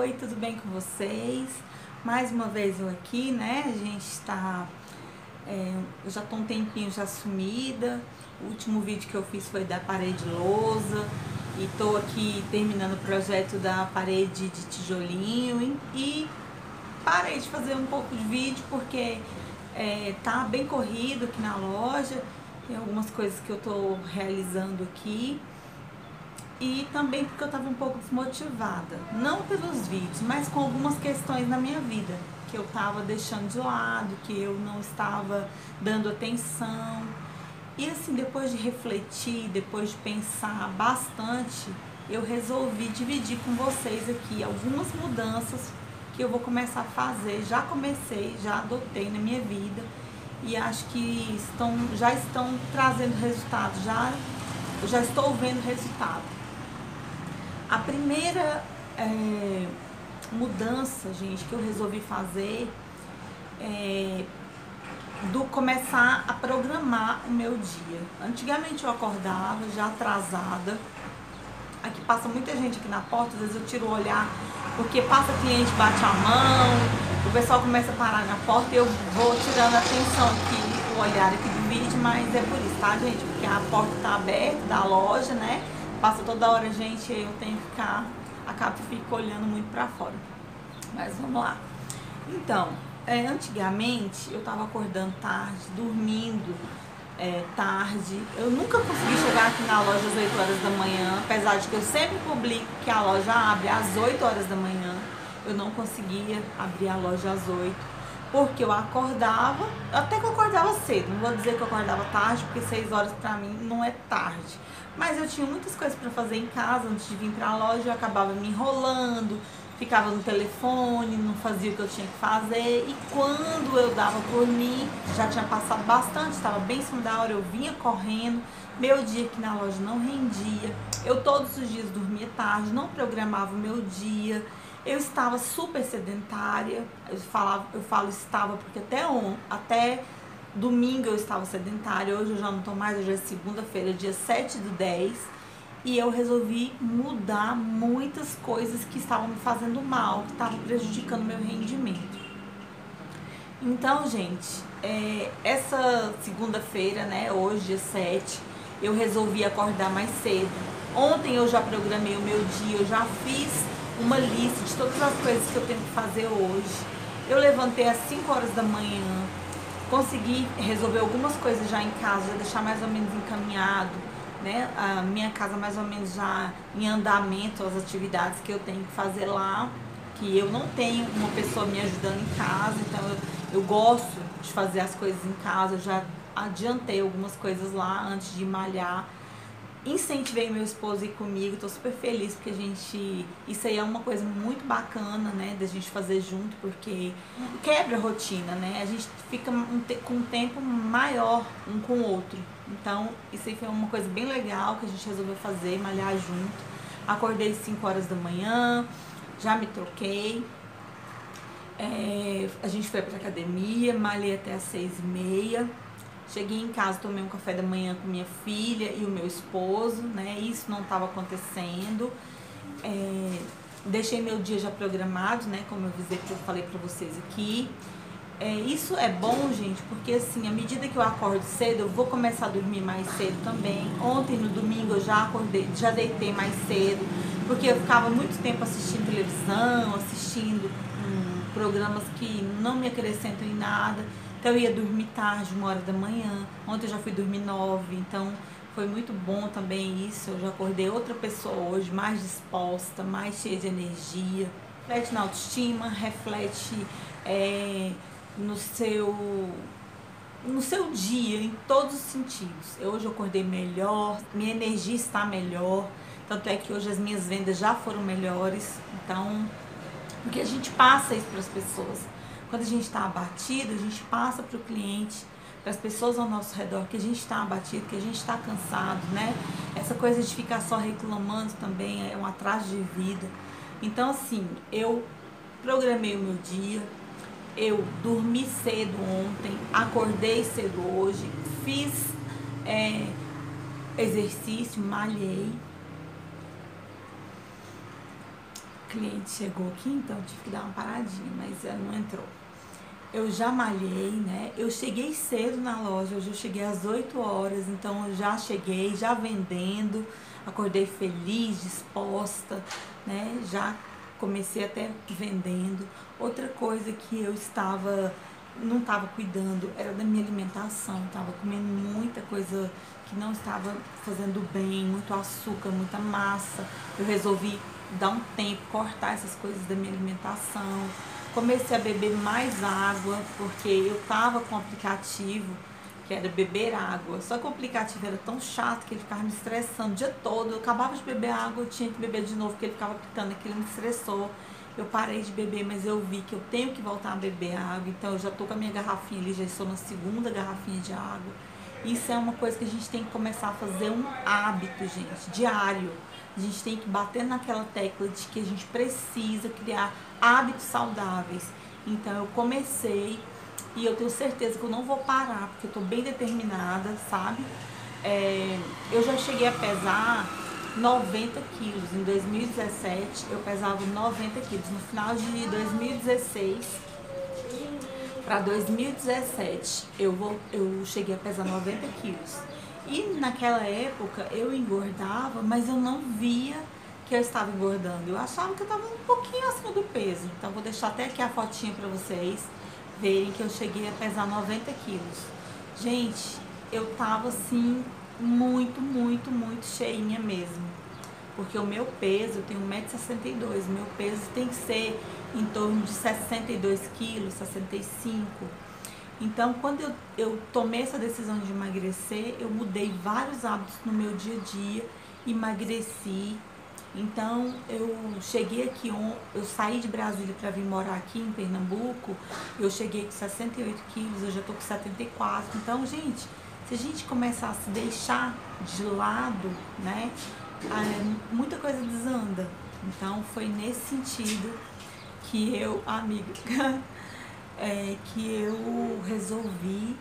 Oi, tudo bem com vocês? Mais uma vez eu aqui, né? A gente está... eu já tô um tempinho já sumida. O último vídeo que eu fiz foi da parede lousa. E tô aqui terminando o projeto da parede de tijolinho. E parei de fazer um pouco de vídeo porque tá bem corrido aqui na loja. Tem algumas coisas que eu tô realizando aqui. E também porque eu estava um pouco desmotivada, não pelos vídeos, mas com algumas questões na minha vida que eu estava deixando de lado, que eu não estava dando atenção. E assim, depois de refletir, depois de pensar bastante, eu resolvi dividir com vocês aqui algumas mudanças que eu vou começar a fazer. Já comecei, já adotei na minha vida e acho que já estão trazendo resultado, eu já estou vendo resultado. A primeira mudança, gente, que eu resolvi fazer do começar a programar o meu dia. Antigamente eu acordava já atrasada. Aqui passa muita gente aqui na porta, às vezes eu tiro o olhar, porque passa cliente, bate a mão, o pessoal começa a parar na porta e eu vou tirando a atenção aqui, o olhar aqui do vídeo, mas é por isso, tá, gente? Porque a porta tá aberta da loja, né? Passa toda hora, gente, eu tenho que fico olhando muito pra fora. Mas vamos lá. Então, antigamente eu tava acordando tarde, dormindo tarde. Eu nunca consegui chegar aqui na loja às 8 horas da manhã, apesar de que eu sempre publico que a loja abre às 8 horas da manhã. Eu não conseguia abrir a loja às 8, porque eu acordava, até que eu acordava cedo, não vou dizer que eu acordava tarde, porque 6 horas pra mim não é tarde. Mas eu tinha muitas coisas pra fazer em casa antes de vir pra loja, eu acabava me enrolando, ficava no telefone, não fazia o que eu tinha que fazer. E quando eu dava por mim, já tinha passado bastante, estava bem em cima da hora, eu vinha correndo. Meu dia aqui na loja não rendia, eu todos os dias dormia tarde, não programava o meu dia. Eu estava super sedentária, eu falo estava porque até domingo eu estava sedentária, hoje eu já não estou mais, hoje é segunda-feira, dia 7/10, e eu resolvi mudar muitas coisas que estavam me fazendo mal, que estavam prejudicando meu rendimento. Então, gente, essa segunda-feira, né, hoje, dia 7, eu resolvi acordar mais cedo. Ontem eu já programei o meu dia, eu já fiz uma lista de todas as coisas que eu tenho que fazer hoje. Eu levantei às 5 horas da manhã, consegui resolver algumas coisas já em casa, já deixar mais ou menos encaminhado, né? A minha casa mais ou menos já em andamento, as atividades que eu tenho que fazer lá, que eu não tenho uma pessoa me ajudando em casa, então eu gosto de fazer as coisas em casa, eu já adiantei algumas coisas lá antes de malhar. Incentivei meu esposo a ir comigo, tô super feliz porque isso aí é uma coisa muito bacana, né, da gente fazer junto, porque quebra a rotina, né, a gente fica com um tempo maior um com o outro. Então, isso aí foi uma coisa bem legal que a gente resolveu fazer, malhar junto. Acordei às 5 horas da manhã, já me troquei, a gente foi pra academia, malhei até às 6h30. Cheguei em casa, tomei um café da manhã com minha filha e o meu esposo, né? Isso não estava acontecendo. Deixei meu dia já programado, né? Como eu falei pra vocês aqui. Isso é bom, gente, porque assim, à medida que eu acordo cedo, eu vou começar a dormir mais cedo também. Ontem, no domingo, eu já acordei, já deitei mais cedo, porque eu ficava muito tempo assistindo televisão, assistindo programas que não me acrescentam em nada. Então eu ia dormir tarde, 1 hora da manhã. Ontem eu já fui dormir 9, então foi muito bom também isso. Eu já acordei outra pessoa hoje, mais disposta, mais cheia de energia. Reflete na autoestima, reflete no seu dia, em todos os sentidos. Hoje eu acordei melhor, minha energia está melhor. Tanto é que hoje as minhas vendas já foram melhores. Então, porque a gente passa isso para as pessoas. Quando a gente está abatido, a gente passa para o cliente, para as pessoas ao nosso redor, que a gente está abatido, que a gente está cansado, né? Essa coisa de ficar só reclamando também é um atraso de vida. Então, assim, eu programei o meu dia, eu dormi cedo ontem, acordei cedo hoje, fiz exercício, malhei. cliente chegou aqui, então eu tive que dar uma paradinha, mas ela não entrou. Eu já malhei, né? Eu cheguei cedo na loja, hoje eu cheguei às 8 horas, então eu já cheguei, já vendendo, acordei feliz, disposta, né? Já comecei até vendendo. Outra coisa que eu não estava cuidando era da minha alimentação, estava comendo muita coisa que não estava fazendo bem, muito açúcar, muita massa. Eu resolvi dar um tempo, cortar essas coisas da minha alimentação. Comecei a beber mais água, porque eu tava com um aplicativo que era beber água. Só que o aplicativo era tão chato que ele ficava me estressando o dia todo. Eu acabava de beber água, eu tinha que beber de novo, porque ele ficava pitando, aquilo me estressou. Eu parei de beber, mas eu vi que eu tenho que voltar a beber água. Então eu já tô com a minha garrafinha ali, já estou na segunda garrafinha de água. Isso é uma coisa que a gente tem que começar a fazer um hábito, gente, diário. A gente tem que bater naquela tecla de que a gente precisa criar hábitos saudáveis. Então eu comecei e eu tenho certeza que eu não vou parar, porque eu tô bem determinada, sabe? Eu já cheguei a pesar 90 quilos. Em 2017 eu pesava 90 quilos. No final de 2016 para 2017 eu cheguei a pesar 90 quilos. E naquela época eu engordava, mas eu não via que eu estava engordando. Eu achava que eu estava um pouquinho acima do peso. Então vou deixar até aqui a fotinha para vocês verem que eu cheguei a pesar 90 quilos. Gente, eu tava assim muito, muito, muito cheinha mesmo. Porque o meu peso, eu tenho 1,62 m, meu peso tem que ser em torno de 62 quilos, 65. Então, quando eu tomei essa decisão de emagrecer, eu mudei vários hábitos no meu dia a dia, emagreci. Então, eu cheguei aqui, eu saí de Brasília para vir morar aqui em Pernambuco, eu cheguei com 68 quilos, eu já tô com 74. Então, gente, se a gente começar a se deixar de lado, né, muita coisa desanda. Então, foi nesse sentido que eu, amiga... que eu resolvi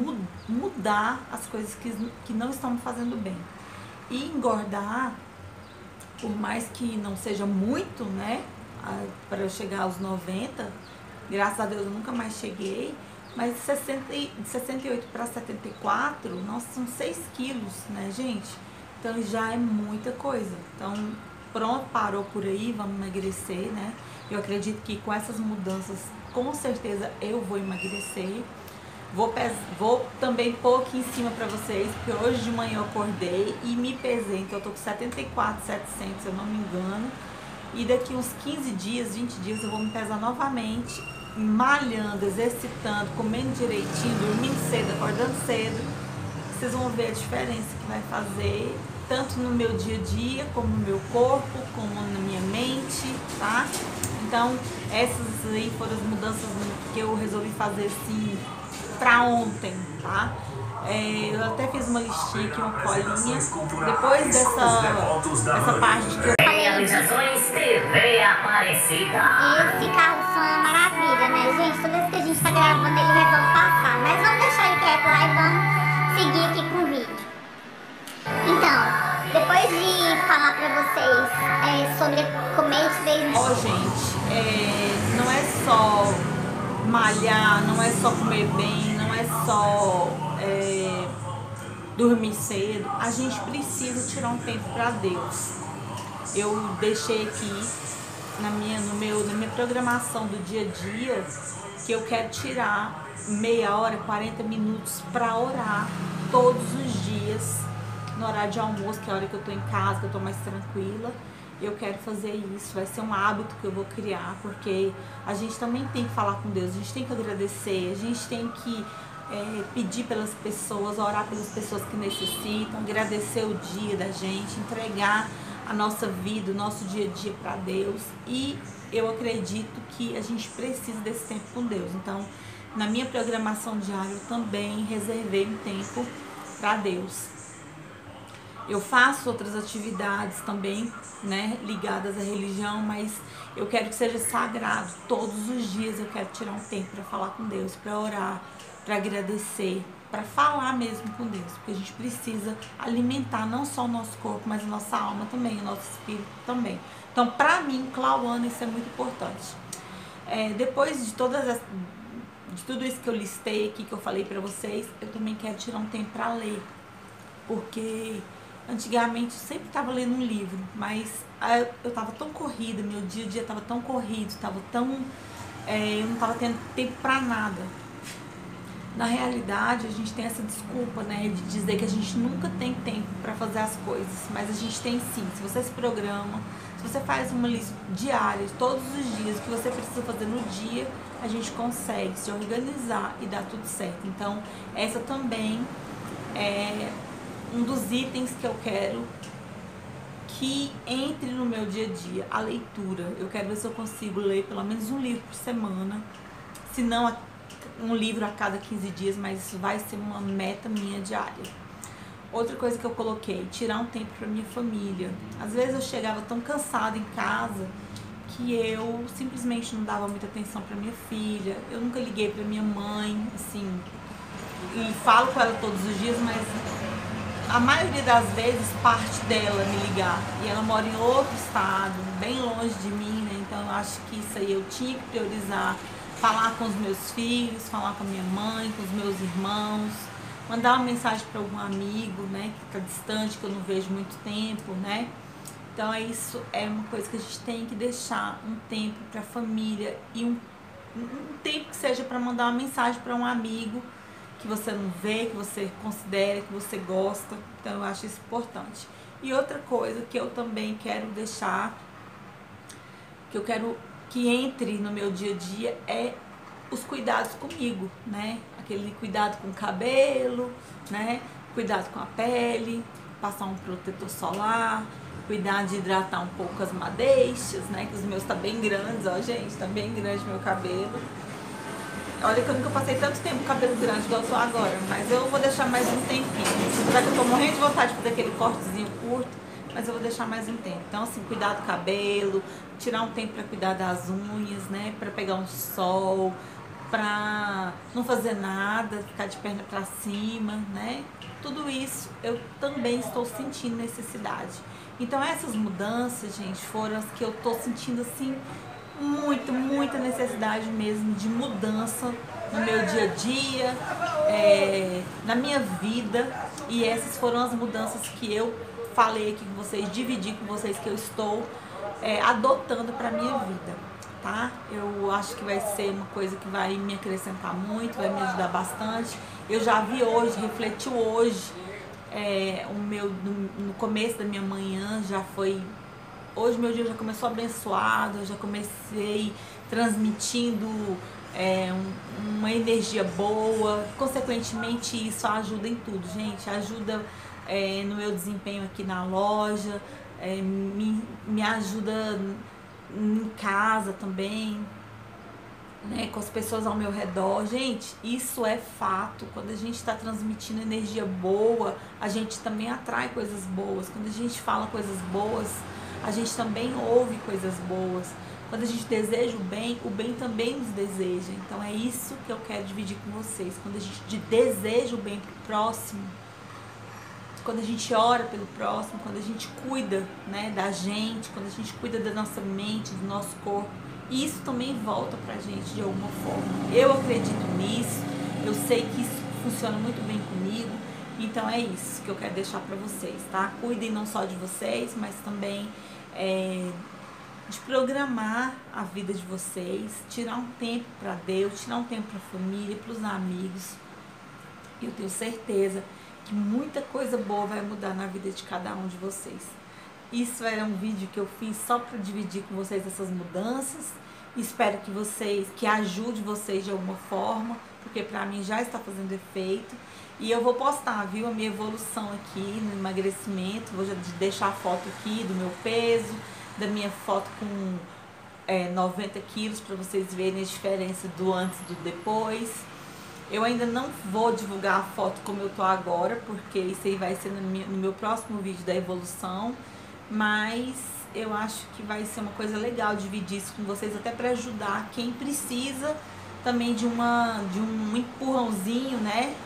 mudar as coisas que não estão me fazendo bem. E engordar, por mais que não seja muito, né, para eu chegar aos 90, graças a Deus eu nunca mais cheguei, mas de 68 para 74, nossa, são 6 quilos, né, gente? Então já é muita coisa. Então, pronto, parou por aí, vamos emagrecer, né? Eu acredito que com essas mudanças, com certeza eu vou emagrecer. Vou também pôr aqui em cima pra vocês, porque hoje de manhã eu acordei e me pesei. Então eu tô com 74.700, se eu não me engano. E daqui uns 15 dias, 20 dias eu vou me pesar novamente, malhando, exercitando, comendo direitinho, dormindo cedo, acordando cedo. Vocês vão ver a diferença que vai fazer, tanto no meu dia a dia, como no meu corpo, como na minha mente, tá? Então, essas aí foram as mudanças que eu resolvi fazer assim pra ontem, tá? Eu até fiz uma listinha aqui, uma colinha. Depois dessa parte que eu Realizações TV Aparecida. E esse carro som é uma maravilha, né, gente? Toda vez que a gente tá gravando, ele resolve passar. Mas vamos deixar ele quieto lá e vamos seguir aqui com o vídeo. Então, depois de falar pra vocês sobre comer de vez em quando. gente, não é só malhar, não é só comer bem, não é só dormir cedo. A gente precisa tirar um tempo para Deus. Eu deixei aqui na minha programação do dia a dia que eu quero tirar meia hora, 40 minutos para orar todos os dias, no horário de almoço, que é a hora que eu tô em casa, que eu tô mais tranquila. Eu quero fazer isso, vai ser um hábito que eu vou criar, porque a gente também tem que falar com Deus, a gente tem que agradecer, a gente tem que pedir pelas pessoas, orar pelas pessoas que necessitam, agradecer o dia da gente, entregar a nossa vida, o nosso dia a dia para Deus. E eu acredito que a gente precisa desse tempo com Deus. Então, na minha programação diária, eu também reservei um tempo para Deus. Eu faço outras atividades também, né, ligadas à religião, mas eu quero que seja sagrado. Todos os dias eu quero tirar um tempo para falar com Deus, para orar, para agradecer, para falar mesmo com Deus, porque a gente precisa alimentar não só o nosso corpo, mas a nossa alma também, o nosso espírito também. Então, para mim, Clauana, isso é muito importante. Depois de tudo isso que eu listei aqui, que eu falei para vocês, eu também quero tirar um tempo para ler, porque antigamente eu sempre estava lendo um livro, mas eu estava tão corrida, meu dia a dia estava tão corrido, eu não estava tendo tempo para nada. Na realidade, a gente tem essa desculpa, né, de dizer que a gente nunca tem tempo para fazer as coisas, mas a gente tem sim. Se você se programa, se você faz uma lista diária de todos os dias que você precisa fazer no dia, a gente consegue se organizar e dar tudo certo. Então, essa também é um dos itens que eu quero que entre no meu dia a dia, a leitura. Eu quero ver se eu consigo ler pelo menos um livro por semana, se não um livro a cada 15 dias, mas isso vai ser uma meta minha diária. Outra coisa que eu coloquei, tirar um tempo para minha família. Às vezes eu chegava tão cansada em casa que eu simplesmente não dava muita atenção para minha filha. Eu nunca liguei para minha mãe, assim, e falo com ela todos os dias, mas a maioria das vezes parte dela me ligar. E ela mora em outro estado, bem longe de mim, né? Então eu acho que isso aí eu tinha que priorizar. Falar com os meus filhos, falar com a minha mãe, com os meus irmãos, mandar uma mensagem para algum amigo, né, que está distante, que eu não vejo muito tempo, né? Então isso é uma coisa que a gente tem que deixar um tempo para a família e um tempo que seja para mandar uma mensagem para um amigo que você não vê, que você considera, que você gosta. Então eu acho isso importante. E outra coisa que eu também quero deixar, que eu quero que entre no meu dia a dia, é os cuidados comigo, né? Aquele cuidado com o cabelo, né? Cuidado com a pele, passar um protetor solar, cuidar de hidratar um pouco as madeixas, né? Que os meus tá bem grandes, ó, gente, tá bem grande meu cabelo. Olha que eu nunca passei tanto tempo com cabelo grande igual eu tô agora, mas eu vou deixar mais um tempinho. Apesar que eu tô morrendo de vontade de fazer aquele cortezinho curto, mas eu vou deixar mais um tempo. Então, assim, cuidar do cabelo, tirar um tempo para cuidar das unhas, né? Para pegar um sol, para não fazer nada, ficar de perna para cima, né? Tudo isso eu também estou sentindo necessidade. Então, essas mudanças, gente, foram as que eu tô sentindo, assim, muita necessidade mesmo de mudança no meu dia a dia, na minha vida. E essas foram as mudanças que eu falei aqui com vocês, dividi com vocês, que eu estou adotando para minha vida, tá? Eu acho que vai ser uma coisa que vai me acrescentar muito, vai me ajudar bastante. Eu já vi hoje, refletiu hoje, no começo da minha manhã, já foi... Hoje meu dia já começou abençoado, eu já comecei transmitindo uma energia boa. Consequentemente, isso ajuda em tudo, gente. Ajuda no meu desempenho aqui na loja, me ajuda em casa também, né, com as pessoas ao meu redor. Gente, isso é fato. Quando a gente está transmitindo energia boa, a gente também atrai coisas boas. Quando a gente fala coisas boas, a gente também ouve coisas boas. Quando a gente deseja o bem também nos deseja. Então é isso que eu quero dividir com vocês. Quando a gente deseja o bem pro próximo, quando a gente ora pelo próximo, quando a gente cuida, né, da gente, quando a gente cuida da nossa mente, do nosso corpo, isso também volta pra gente de alguma forma. Eu acredito nisso, eu sei que isso funciona muito bem comigo. Então é isso que eu quero deixar pra vocês, tá? Cuidem não só de vocês, mas também de programar a vida de vocês, tirar um tempo para Deus, tirar um tempo para a família, para os amigos. E eu tenho certeza que muita coisa boa vai mudar na vida de cada um de vocês. Isso era um vídeo que eu fiz só para dividir com vocês essas mudanças. Espero que ajude vocês de alguma forma, porque para mim já está fazendo efeito. E eu vou postar, viu, a minha evolução aqui no emagrecimento. Vou já deixar a foto aqui do meu peso, da minha foto com 90 quilos, para vocês verem a diferença do antes e do depois. Eu ainda não vou divulgar a foto como eu tô agora, porque isso aí vai ser no meu próximo vídeo da evolução. Mas eu acho que vai ser uma coisa legal dividir isso com vocês, até para ajudar quem precisa também de um empurrãozinho, né?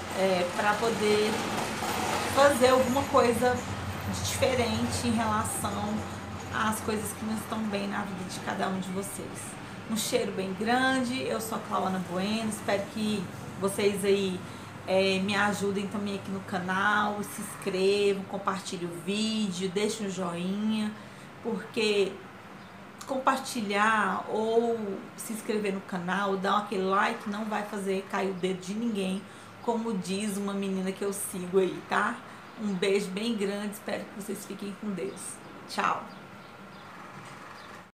para poder fazer alguma coisa de diferente em relação às coisas que não estão bem na vida de cada um de vocês. Um cheiro bem grande, eu sou a Clauana Bueno, espero que vocês aí me ajudem também aqui no canal, se inscrevam, compartilhem o vídeo, deixem o joinha, porque compartilhar ou se inscrever no canal, dar aquele like, não vai fazer cair o dedo de ninguém, como diz uma menina que eu sigo aí, tá? Um beijo bem grande, espero que vocês fiquem com Deus. Tchau!